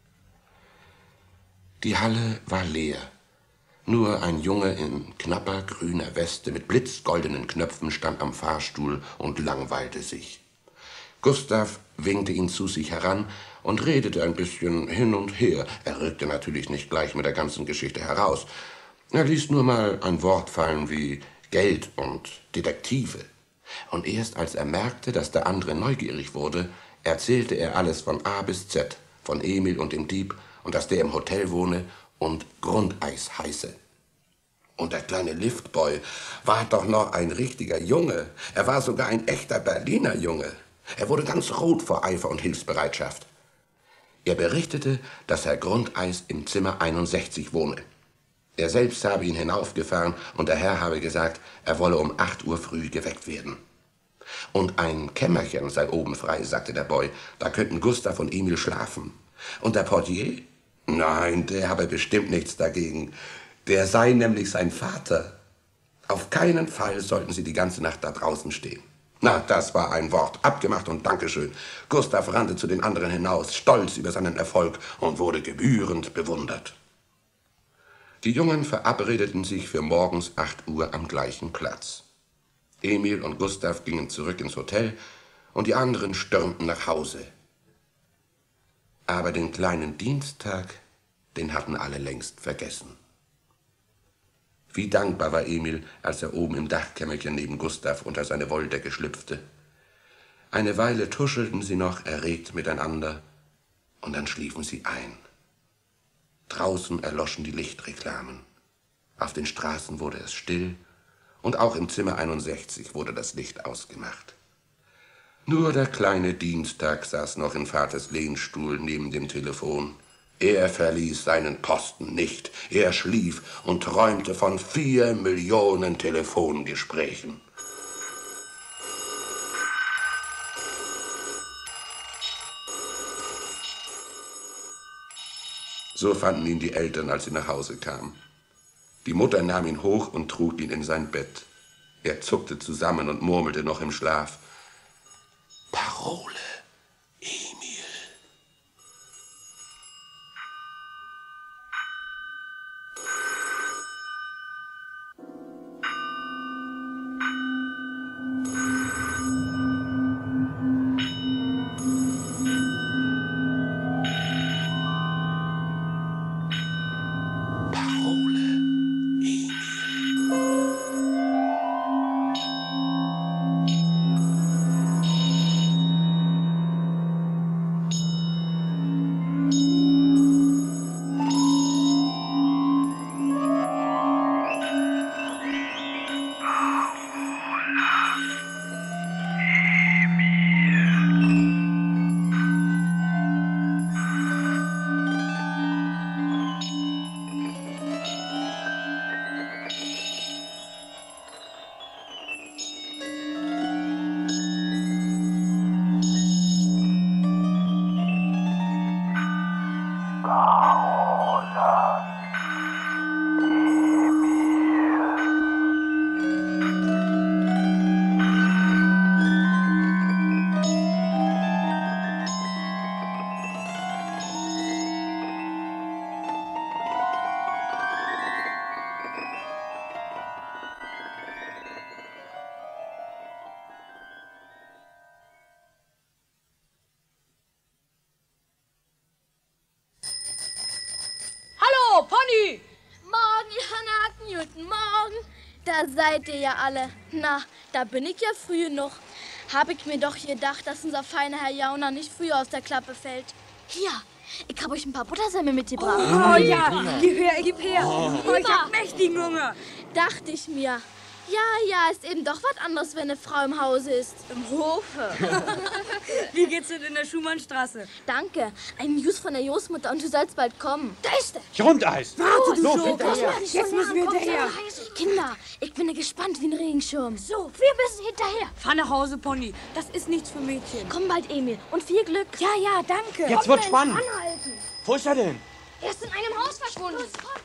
Die Halle war leer. Nur ein Junge in knapper grüner Weste mit blitzgoldenen Knöpfen stand am Fahrstuhl und langweilte sich. Gustav winkte ihn zu sich heran und redete ein bisschen hin und her. Er rückte natürlich nicht gleich mit der ganzen Geschichte heraus. Er ließ nur mal ein Wort fallen wie Geld und Detektive. Und erst als er merkte, dass der andere neugierig wurde, erzählte er alles von A bis Z, von Emil und dem Dieb und dass der im Hotel wohne und Grundeis heiße. Und der kleine Liftboy war doch noch ein richtiger Junge. Er war sogar ein echter Berliner Junge. Er wurde ganz rot vor Eifer und Hilfsbereitschaft. Er berichtete, dass Herr Grundeis im Zimmer einundsechzig wohne. Er selbst habe ihn hinaufgefahren und der Herr habe gesagt, er wolle um acht Uhr früh geweckt werden. Und ein Kämmerchen sei oben frei, sagte der Boy. Da könnten Gustav und Emil schlafen. Und der Portier? Nein, der habe bestimmt nichts dagegen. Der sei nämlich sein Vater. Auf keinen Fall sollten sie die ganze Nacht da draußen stehen. Na, das war ein Wort. Abgemacht und Dankeschön. Gustav rannte zu den anderen hinaus, stolz über seinen Erfolg und wurde gebührend bewundert. Die Jungen verabredeten sich für morgens acht Uhr am gleichen Platz. Emil und Gustav gingen zurück ins Hotel und die anderen stürmten nach Hause. Aber den kleinen Dienstag, den hatten alle längst vergessen. Wie dankbar war Emil, als er oben im Dachkämmerchen neben Gustav unter seine Wolldecke schlüpfte. Eine Weile tuschelten sie noch erregt miteinander und dann schliefen sie ein. Draußen erloschen die Lichtreklamen. Auf den Straßen wurde es still und auch im Zimmer einundsechzig wurde das Licht ausgemacht. Nur der kleine Dienstag saß noch in Vaters Lehnstuhl neben dem Telefon. Er verließ seinen Posten nicht. Er schlief und träumte von vier Millionen Telefongesprächen. So fanden ihn die Eltern, als sie nach Hause kamen. Die Mutter nahm ihn hoch und trug ihn in sein Bett. Er zuckte zusammen und murmelte noch im Schlaf: Parole, Emil. Pony! Morgen, Johanna Newton, morgen. Da seid ihr ja alle. Na, da bin ich ja früh noch. Hab ich mir doch gedacht, dass unser feiner Herr Jauner nicht früher aus der Klappe fällt. Hier, ich habe euch ein paar Buttersemmeln mitgebracht. Oh, oh ja, gib her, gib her. Oh, oh ich hab mächtigen Hunger. Dachte ich mir. Ja, ja, ist eben doch was anderes, wenn eine Frau im Hause ist. Im Hofe. Wie geht's denn in der Schumannstraße? Danke. Ein News von der Großmutter und du sollst bald kommen. Da ist er. Grundeis. Warte, los, so, hinterher. Jetzt müssen wir hinterher. Kinder, ich bin gespannt wie ein Regenschirm. So, wir müssen hinterher. Fahr nach Hause, Pony. Das ist nichts für Mädchen. Komm bald, Emil. Und viel Glück. Ja, ja, danke. Jetzt wird spannend. Anhalten. Wo ist er denn? Er ist in einem Haus verschwunden.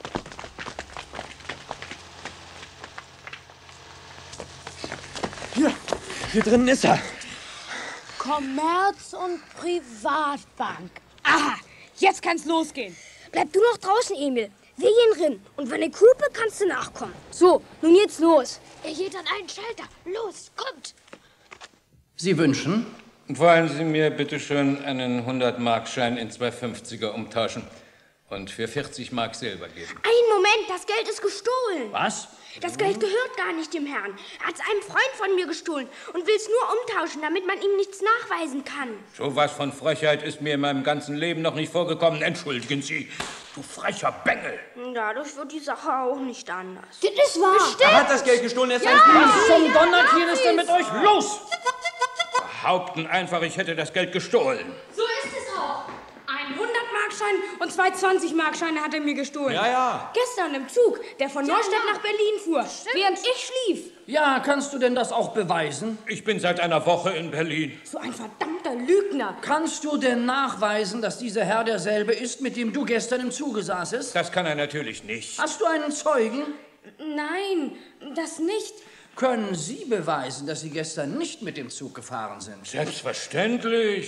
Hier, hier drinnen ist er. Kommerz- und Privatbank. Aha, jetzt kann's losgehen. Bleib du noch draußen, Emil. Wir gehen rein. Und wenn ich hupe, kannst du nachkommen. So, nun jetzt los. Er geht an einen Schalter. Los, kommt. Sie wünschen? Wollen Sie mir bitte schön einen hundert-Mark-Schein in zwei fünfziger umtauschen und für vierzig Mark Silber geben? Einen Moment, das Geld ist gestohlen. Was? Das Geld gehört gar nicht dem Herrn. Er hat es einem Freund von mir gestohlen und will es nur umtauschen, damit man ihm nichts nachweisen kann. So was von Frechheit ist mir in meinem ganzen Leben noch nicht vorgekommen. Entschuldigen Sie, du frecher Bengel. Dadurch wird die Sache auch nicht anders. Das ist wahr. Bestimmt. Er hat das Geld gestohlen, er ist Ja. ein Dieb. Was zum Donnertier ist denn mit euch los? Behaupten einfach, ich hätte das Geld gestohlen. So ist es auch. Ein hundert-Mark-Schein und zwei zwanzig-Mark-Scheine hat er mir gestohlen. Ja, ja. Gestern im Zug, der von Neustadt ja. nach Berlin fuhr, während ich schlief. Ja, kannst du denn das auch beweisen? Ich bin seit einer Woche in Berlin. So ein verdammter Lügner. Kannst du denn nachweisen, dass dieser Herr derselbe ist, mit dem du gestern im Zuge saßest? Das kann er natürlich nicht. Hast du einen Zeugen? Nein, das nicht. Können Sie beweisen, dass Sie gestern nicht mit dem Zug gefahren sind? Selbstverständlich.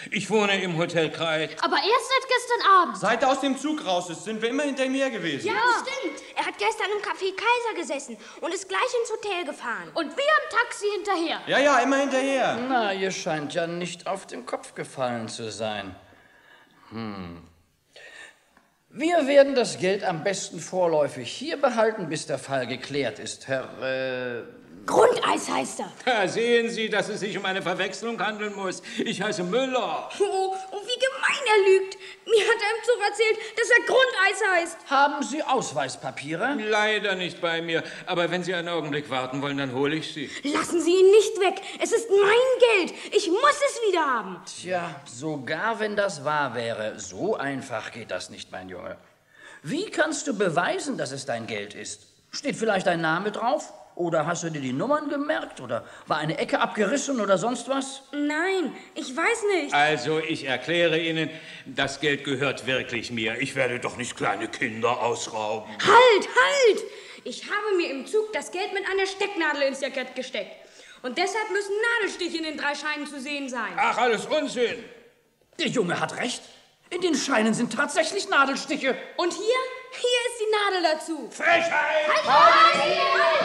Ich wohne im Hotel Kreit. Aber erst seit gestern Abend. Seit er aus dem Zug raus ist, sind wir immer hinter ihm her gewesen. Ja, stimmt. Er hat gestern im Café Kaiser gesessen und ist gleich ins Hotel gefahren. Und wir am Taxi hinterher. Ja, ja, immer hinterher. Na, ihr scheint ja nicht auf den Kopf gefallen zu sein. Hm. Wir werden das Geld am besten vorläufig hier behalten, bis der Fall geklärt ist, Herr... Äh Grundeis heißt er. Da sehen Sie, dass es sich um eine Verwechslung handeln muss. Ich heiße Müller. Oh, oh, wie gemein er lügt. Mir hat er im Zug erzählt, dass er Grundeis heißt. Haben Sie Ausweispapiere? Leider nicht bei mir. Aber wenn Sie einen Augenblick warten wollen, dann hole ich sie. Lassen Sie ihn nicht weg. Es ist mein Geld. Ich muss es wieder haben. Tja, sogar wenn das wahr wäre, so einfach geht das nicht, mein Junge. Wie kannst du beweisen, dass es dein Geld ist? Steht vielleicht dein Name drauf? Oder hast du dir die Nummern gemerkt? Oder war eine Ecke abgerissen oder sonst was? Nein, ich weiß nicht. Also, ich erkläre Ihnen, das Geld gehört wirklich mir. Ich werde doch nicht kleine Kinder ausrauben. Halt, halt! Ich habe mir im Zug das Geld mit einer Stecknadel ins Jackett gesteckt. Und deshalb müssen Nadelstiche in den drei Scheinen zu sehen sein. Ach, alles Unsinn. Der Junge hat recht. In den Scheinen sind tatsächlich Nadelstiche. Und hier? Hier ist die Nadel dazu. Frechheit! Halt, halt!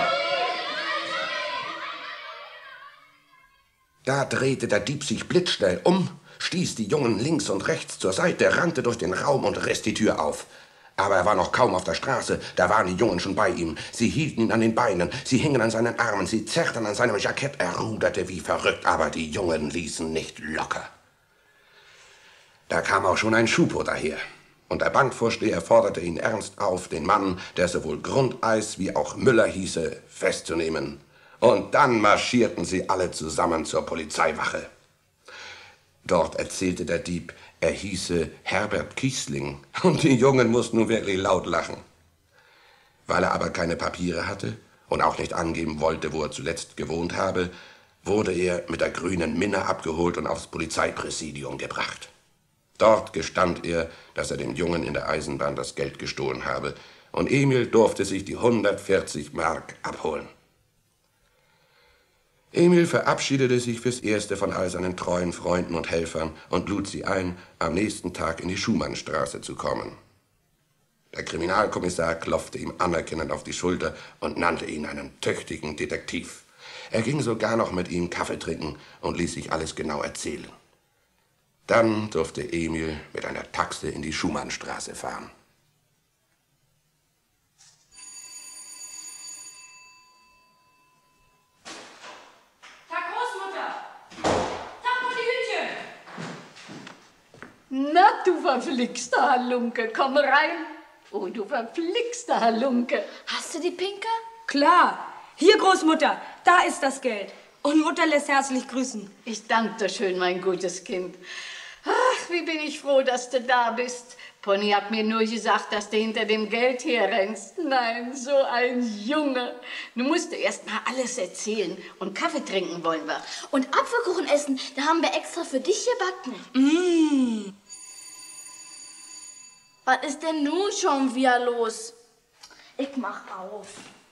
Da drehte der Dieb sich blitzschnell um, stieß die Jungen links und rechts zur Seite, rannte durch den Raum und riss die Tür auf. Aber er war noch kaum auf der Straße, da waren die Jungen schon bei ihm. Sie hielten ihn an den Beinen, sie hingen an seinen Armen, sie zerrten an seinem Jackett, er ruderte wie verrückt, aber die Jungen ließen nicht locker. Da kam auch schon ein Schupo daher. Und der Bankvorsteher forderte ihn ernst auf, den Mann, der sowohl Grundeis wie auch Müller hieße, festzunehmen. Und dann marschierten sie alle zusammen zur Polizeiwache. Dort erzählte der Dieb, er hieße Herbert Kiesling. Und die Jungen mussten nun wirklich laut lachen. Weil er aber keine Papiere hatte und auch nicht angeben wollte, wo er zuletzt gewohnt habe, wurde er mit der grünen Minna abgeholt und aufs Polizeipräsidium gebracht. Dort gestand er, dass er dem Jungen in der Eisenbahn das Geld gestohlen habe, und Emil durfte sich die hundertvierzig Mark abholen. Emil verabschiedete sich fürs Erste von all seinen treuen Freunden und Helfern und lud sie ein, am nächsten Tag in die Schumannstraße zu kommen. Der Kriminalkommissar klopfte ihm anerkennend auf die Schulter und nannte ihn einen tüchtigen Detektiv. Er ging sogar noch mit ihm Kaffee trinken und ließ sich alles genau erzählen. Dann durfte Emil mit einer Taxe in die Schumannstraße fahren. Tag, Großmutter! Tag, Mutti Hütchen! Na, du verflixter Halunke, komm rein. Oh, du verflixter Halunke. Hast du die Pinke? Klar. Hier, Großmutter, da ist das Geld. Und Mutter lässt herzlich grüßen. Ich danke dir schön, mein gutes Kind. Ach, wie bin ich froh, dass du da bist. Pony hat mir nur gesagt, dass du hinter dem Geld herrennst. Nein, so ein Junge. Du musst dir erst mal alles erzählen. Und Kaffee trinken wollen wir. Und Apfelkuchen essen, da haben wir extra für dich gebacken. Mmh. Was ist denn nun schon wieder los? Ich mach auf.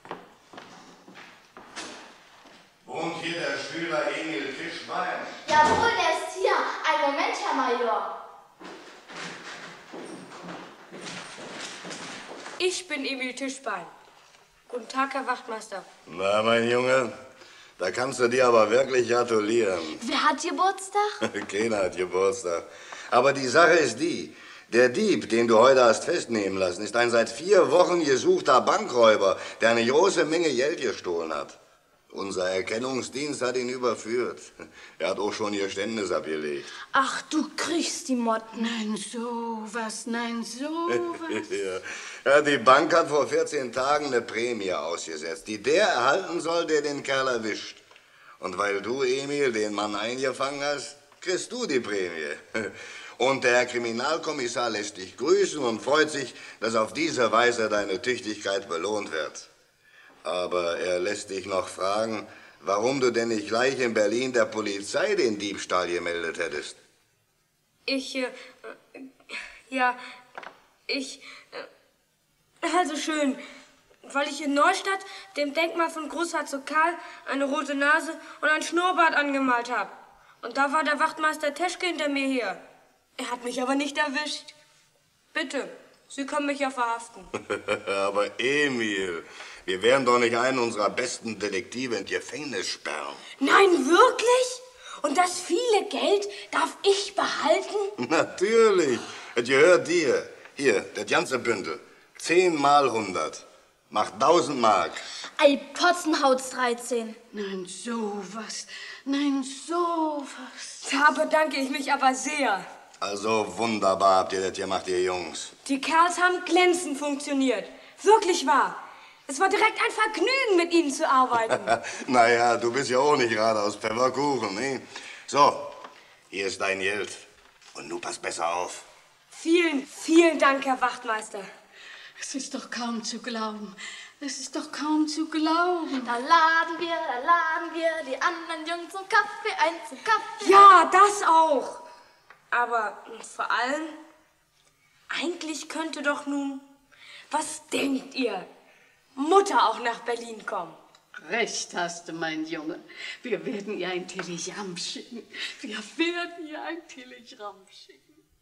Wohnt hier der Schüler Emil Tischbein? Jawohl, der ist hier. Ein Moment, Herr Major. Ich bin Emil Tischbein. Guten Tag, Herr Wachtmeister. Na, mein Junge, da kannst du dir aber wirklich gratulieren. Wer hat Geburtstag? Keiner hat Geburtstag. Aber die Sache ist die, der Dieb, den du heute hast festnehmen lassen, ist ein seit vier Wochen gesuchter Bankräuber, der eine große Menge Geld gestohlen hat. Unser Erkennungsdienst hat ihn überführt. Er hat auch schon Geständnis abgelegt. Ach, du kriegst die Motten. Nein, sowas, nein, sowas. Ja, die Bank hat vor vierzehn Tagen eine Prämie ausgesetzt, die der erhalten soll, der den Kerl erwischt. Und weil du, Emil, den Mann eingefangen hast, kriegst du die Prämie. Und der Herr Kriminalkommissar lässt dich grüßen und freut sich, dass auf diese Weise deine Tüchtigkeit belohnt wird. Aber er lässt dich noch fragen, warum du denn nicht gleich in Berlin der Polizei den Diebstahl gemeldet hättest. Ich, äh, ja, ich, äh, also schön, weil ich in Neustadt dem Denkmal von Großherzog Karl eine rote Nase und ein Schnurrbart angemalt habe. Und da war der Wachtmeister Teschke hinter mir her. Er hat mich aber nicht erwischt. Bitte, Sie können mich ja verhaften. Aber Emil, wir werden doch nicht einen unserer besten Detektive ins Gefängnis sperren. Nein, wirklich? Und das viele Geld darf ich behalten? Natürlich. Es gehört dir. Hier, das ganze Bündel. Zehn mal hundert. Macht tausend Mark. Ei, Potzenhaut's dreizehn. Nein, sowas. Nein, sowas. Da bedanke ich mich aber sehr. Also wunderbar habt ihr das gemacht, ihr Jungs. Die Kerls haben glänzend funktioniert. Wirklich wahr. Es war direkt ein Vergnügen, mit Ihnen zu arbeiten. Naja, du bist ja auch nicht gerade aus Pfefferkuchen, ne? So, hier ist dein Geld. Und nun pass besser auf. Vielen, vielen Dank, Herr Wachtmeister. Es ist doch kaum zu glauben. Es ist doch kaum zu glauben. Da laden wir, da laden wir die anderen Jungs zum Kaffee ein, zum Kaffee. Ja, das auch. Aber vor allem, eigentlich könnte doch nun, was denkt ihr, Mutter auch nach Berlin kommen. Recht hast du, mein Junge. Wir werden ihr ein Telegramm schicken. Wir werden ihr ein Telegramm schicken.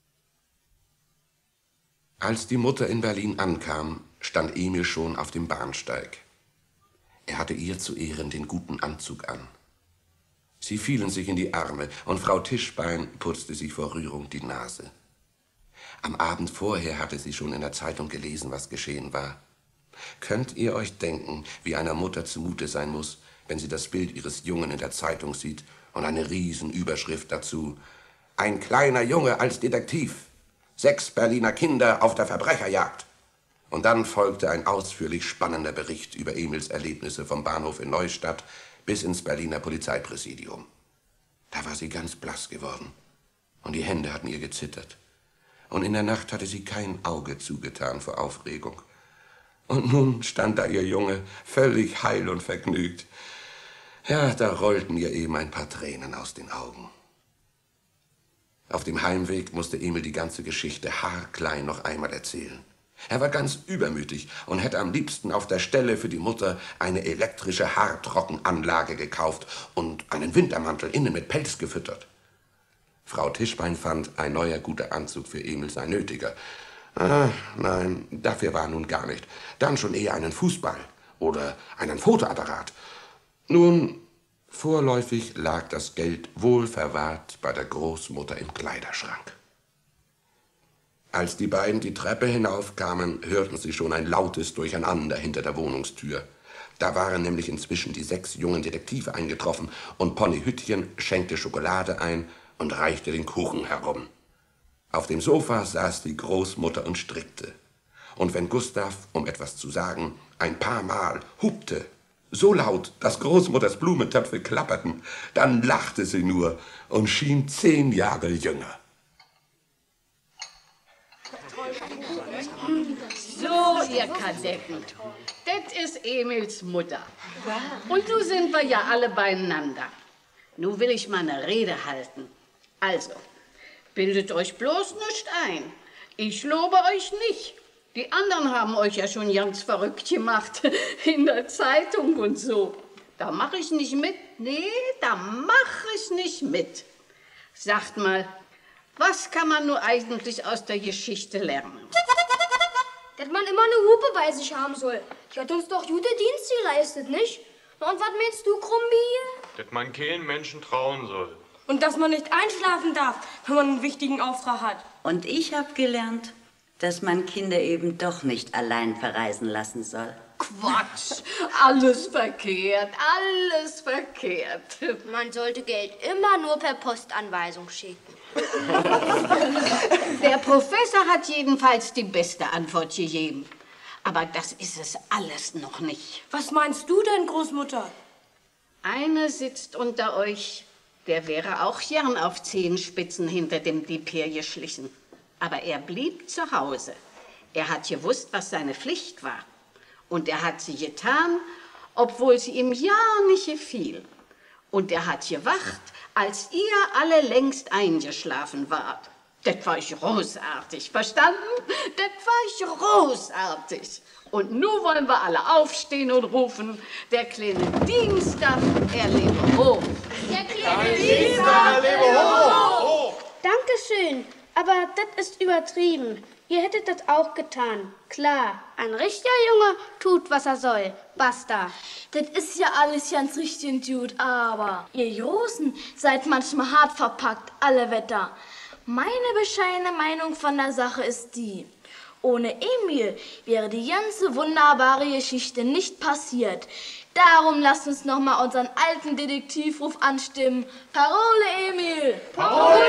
Als die Mutter in Berlin ankam, stand Emil schon auf dem Bahnsteig. Er hatte ihr zu Ehren den guten Anzug an. Sie fielen sich in die Arme und Frau Tischbein putzte sich vor Rührung die Nase. Am Abend vorher hatte sie schon in der Zeitung gelesen, was geschehen war. Könnt ihr euch denken, wie einer Mutter zumute sein muss, wenn sie das Bild ihres Jungen in der Zeitung sieht und eine Riesenüberschrift dazu: Ein kleiner Junge als Detektiv. Sechs Berliner Kinder auf der Verbrecherjagd. Und dann folgte ein ausführlich spannender Bericht über Emils Erlebnisse vom Bahnhof in Neustadt bis ins Berliner Polizeipräsidium. Da war sie ganz blass geworden und die Hände hatten ihr gezittert. Und in der Nacht hatte sie kein Auge zugetan vor Aufregung. Und nun stand da ihr Junge, völlig heil und vergnügt. Ja, da rollten ihr eben ein paar Tränen aus den Augen. Auf dem Heimweg musste Emil die ganze Geschichte haarklein noch einmal erzählen. Er war ganz übermütig und hätte am liebsten auf der Stelle für die Mutter eine elektrische Haartrockenanlage gekauft und einen Wintermantel innen mit Pelz gefüttert. Frau Tischbein fand, ein neuer guter Anzug für Emil sei nötiger. Ah, nein, dafür war nun gar nicht. Dann schon eher einen Fußball oder einen Fotoapparat. Nun, vorläufig lag das Geld wohl verwahrt bei der Großmutter im Kleiderschrank. Als die beiden die Treppe hinaufkamen, hörten sie schon ein lautes Durcheinander hinter der Wohnungstür. Da waren nämlich inzwischen die sechs jungen Detektive eingetroffen und Ponny Hüttchen schenkte Schokolade ein und reichte den Kuchen herum. Auf dem Sofa saß die Großmutter und strickte. Und wenn Gustav, um etwas zu sagen, ein paar Mal hupte, so laut, dass Großmutters Blumentöpfe klapperten, dann lachte sie nur und schien zehn Jahre jünger. So, ihr Kadetten, das ist Emils Mutter. Und nun sind wir ja alle beieinander. Nun will ich mal eine Rede halten. Also, bildet euch bloß nicht ein. Ich lobe euch nicht. Die anderen haben euch ja schon ganz verrückt gemacht in der Zeitung und so. Da mache ich nicht mit. Nee, da mache ich nicht mit. Sagt mal, was kann man nur eigentlich aus der Geschichte lernen? Dass man immer eine Hupe bei sich haben soll. Die hat uns doch gute Dienste geleistet, nicht? Na, und was meinst du, Krumbi? Dass man keinen Menschen trauen soll. Und dass man nicht einschlafen darf, wenn man einen wichtigen Auftrag hat. Und ich habe gelernt, dass man Kinder eben doch nicht allein verreisen lassen soll. Quatsch, alles verkehrt, alles verkehrt. Man sollte Geld immer nur per Postanweisung schicken. Der Professor hat jedenfalls die beste Antwort gegeben. Aber das ist es alles noch nicht. Was meinst du denn, Großmutter? Einer sitzt unter euch, der wäre auch gern auf Zehenspitzen hinter dem Dieb hergeschlichen. Aber er blieb zu Hause. Er hat gewusst, was seine Pflicht war. Und er hat sie getan, obwohl sie ihm ja nicht gefiel. Und er hat gewacht, als ihr alle längst eingeschlafen wart. Das war großartig, verstanden? Das war großartig. Und nun wollen wir alle aufstehen und rufen, der kleine Dienstag, er lebe hoch. Der kleine Dein Dienstag lebe hoch! Dankeschön, aber das ist übertrieben. Ihr hättet das auch getan. Klar, ein richtiger Junge tut, was er soll. Basta. Das ist ja alles ganz richtig und gut, aber ihr Josen seid manchmal hart verpackt, alle Wetter. Meine bescheidene Meinung von der Sache ist die: Ohne Emil wäre die ganze wunderbare Geschichte nicht passiert. Darum lasst uns noch mal unseren alten Detektivruf anstimmen. Parole, Emil! Parole,